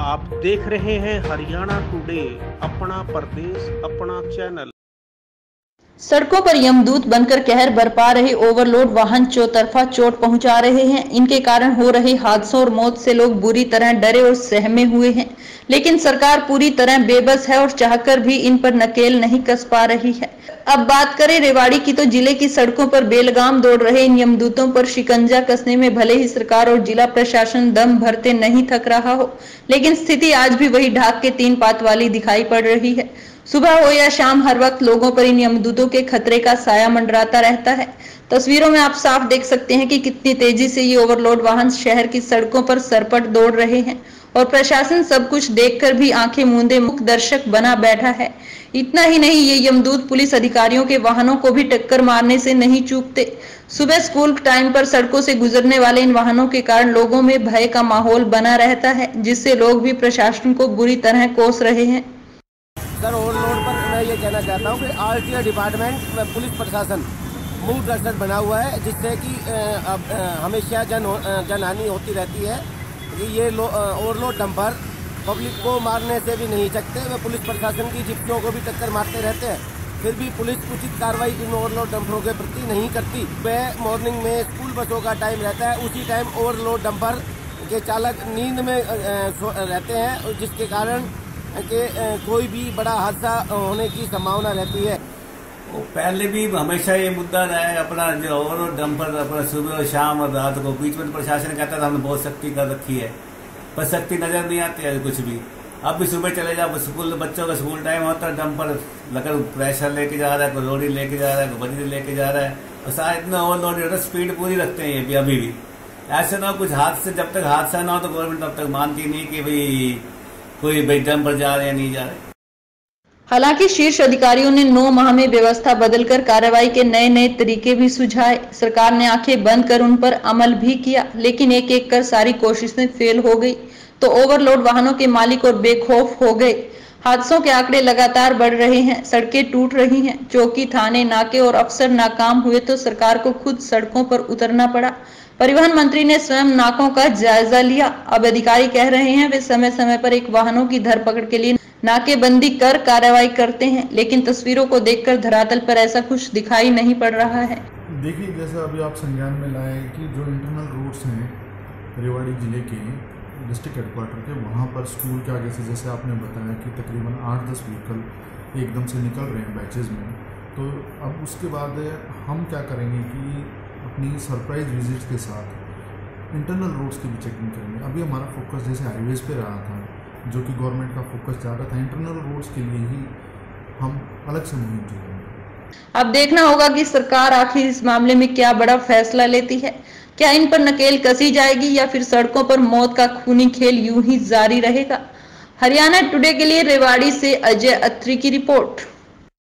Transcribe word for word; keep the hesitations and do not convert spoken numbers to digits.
आप देख रहे हैं हरियाणा टुडे, अपना प्रदेश अपना चैनल। सड़कों पर यमदूत बनकर कहर बरपा रहे ओवरलोड वाहन चौतरफा चोट पहुंचा रहे हैं। इनके कारण हो रहे हादसों और मौत से लोग बुरी तरह डरे और सहमे हुए हैं, लेकिन सरकार पूरी तरह बेबस है और चाहकर भी इन पर नकेल नहीं कस पा रही है। अब बात करें रेवाड़ी की, तो जिले की सड़कों पर बेलगाम दौड़ रहे इन यमदूतों पर शिकंजा कसने में भले ही सरकार और जिला प्रशासन दम भरते नहीं थक रहा हो, लेकिन स्थिति आज भी वही ढाक के तीन पात वाली दिखाई पड़ रही है। सुबह हो या शाम, हर वक्त लोगों पर इन यमदूतों के खतरे का साया मंडराता रहता है। तस्वीरों में आप साफ देख सकते हैं कि कितनी तेजी से ये ओवरलोड वाहन शहर की सड़कों पर सरपट दौड़ रहे हैं और प्रशासन सब कुछ देखकर भी आंखें मूंदे मुख दर्शक बना बैठा है। इतना ही नहीं, ये यमदूत पुलिस अधिकारियों के वाहनों को भी टक्कर मारने से नहीं चूकते। सुबह स्कूल टाइम पर सड़कों से गुजरने वाले इन वाहनों के कारण लोगों में भय का माहौल बना रहता है, जिससे लोग भी प्रशासन को बुरी तरह कोस रहे हैं। सर, ओवरलोड पर मैं ये कहना चाहता हूँ कि आरटीओ डिपार्टमेंट व पुलिस प्रशासन मुंह दर्शक बना हुआ है, जिससे कि अब हमेशा जन जनहानि होती रहती है। कि ये ओवरलोड डंपर पब्लिक को मारने से भी नहीं सकते, वे पुलिस प्रशासन की जिप्सियों को भी टक्कर मारते रहते हैं, फिर भी पुलिस उचित कार्रवाई इन ओवरलोड डंपरों के प्रति नहीं करती। वह मॉर्निंग में स्कूल बसों का टाइम रहता है, उसी टाइम ओवरलोड डंपर के चालक नींद में रहते हैं, जिसके कारण कि कोई भी बड़ा हादसा होने की संभावना रहती है। पहले भी हमेशा ये मुद्दा रहा है अपना, जो ओवरलोड डंपर अपना सुबह और शाम और रात को बीच में प्रशासन कहता था हमने बहुत सख्ती कर रखी है, पर सख्ती नजर नहीं आती है कुछ भी। अब भी सुबह चले जाओ, स्कूल बच्चों का स्कूल टाइम होता है, डंपर लगन प्रेशर लेके जा रहा है, कोई लोडी लेके जा रहा है, कोई बजरी लेके जा रहा है, और सारा इतना ओवरलोड रहता है, स्पीड पूरी रखते हैं ये भी अभी भी। ऐसे ना कुछ हादसे, जब तक हादसा ना हो तो गवर्नमेंट तब तक मानती नहीं कि भाई कोई भाई डंपर जा रहे हैं नहीं जा रहे। हालांकि शीर्ष अधिकारियों ने नौ माह में व्यवस्था बदलकर कार्रवाई के नए नए तरीके भी सुझाए। सरकार ने आंखें बंद कर उन पर अमल भी किया, लेकिन एक एक कर सारी कोशिशें फेल हो गई, तो ओवरलोड वाहनों के मालिक और बेखौफ हो गए। हादसों के आंकड़े लगातार बढ़ रहे हैं, सड़कें टूट रही हैं, चौकी, थाने, नाके और अफसर नाकाम हुए तो सरकार को खुद सड़कों पर उतरना पड़ा। परिवहन मंत्री ने स्वयं नाकों का जायजा लिया। अब अधिकारी कह रहे हैं वे समय समय पर एक वाहनों की धरपकड़ के लिए नाकेबंदी कर कार्रवाई करते हैं, लेकिन तस्वीरों को देखकर धरातल पर ऐसा कुछ दिखाई नहीं पड़ रहा है। देखिए, जैसे अभी आप संज्ञान में लाए कि जो इंटरनल रोड्स हैं रेवाड़ी जिले के डिस्ट्रिक्ट हेडक्वार्टर के, वहाँ पर स्कूल के आगे से, जैसे आपने बताया कि तकरीबन आठ दस व्हीकल एकदम से निकल रहे हैं बैचेज में, तो अब उसके बाद हम क्या करेंगे कि अपनी सरप्राइज विजिट के साथ इंटरनल रोड्स की भी चेकिंग करेंगे। अभी हमारा फोकस जैसे हाईवेज पे रहा था, जो कि गवर्नमेंट का फोकस ज़्यादा था, इंटरनल रोड्स के लिए ही हम अलग से मुहिम चलाएंगे। अब देखना होगा कि सरकार आखिर इस मामले में क्या बड़ा फैसला लेती है। क्या इन पर नकेल कसी जाएगी या फिर सड़कों पर मौत का खूनी खेल यूं ही जारी रहेगा। हरियाणा टुडे के लिए रेवाड़ी से अजय अत्री की रिपोर्ट।